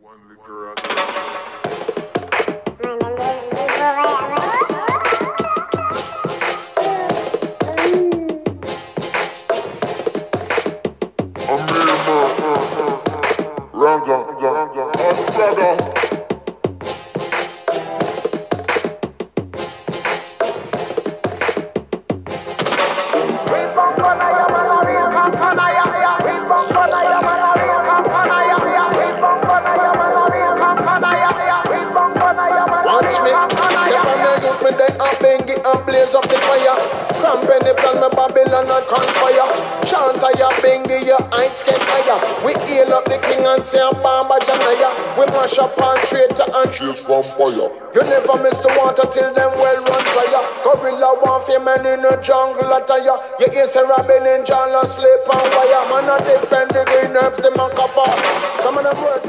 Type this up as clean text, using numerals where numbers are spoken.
Watch me, say from the youth me they a bengi and blaze up the fire. Company plan me Babylon and conspire. Chant ya bengi, your eyes get higher. We hail up the king and say Bamba Janaya. We mash up on traitor and chase vampire. You never miss the water till them well run fire. Gorilla warfare man in the jungle attire. You hear say Robin in John and sleep on wire. Man a defend the green herbs, them a cover. Some of them work